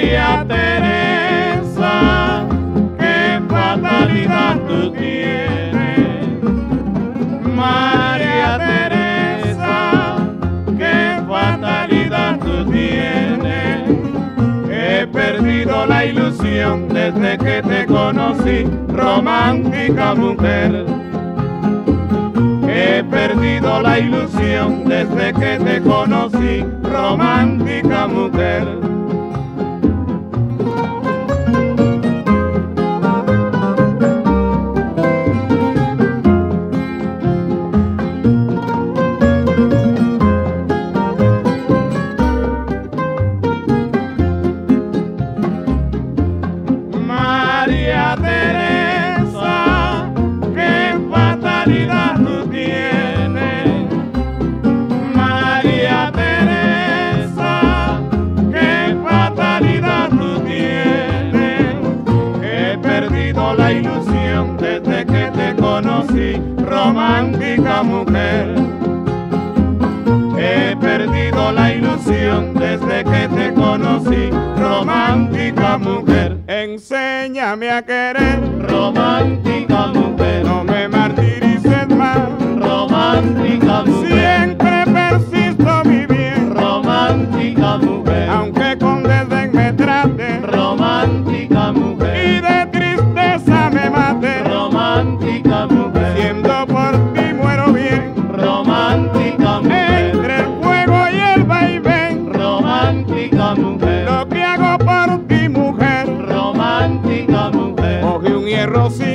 María Teresa, qué fatalidad tú tienes. María Teresa, qué fatalidad tú tienes. He perdido la ilusión desde que te conocí, romántica mujer. He perdido la ilusión desde que te conocí, romántica mujer. María Teresa, qué fatalidad tú tienes. María Teresa, qué fatalidad tú tienes. He perdido la ilusión desde que te conocí, romántica mujer. He perdido la ilusión desde que te conocí, romántica mujer. Enséñame a querer, romántica mujer. No me martirices más, romántica mujer. Siempre persisto mi bien, romántica mujer. Aunque con desdén me trate, romántica mujer. Y de tristeza me mate, romántica mujer. Siendo por ti muero bien, romántica mujer. Entre el fuego y el vaivén, romántica mujer. Lo que hago por ti, mujer, romántica mujer. Coge un hierro sin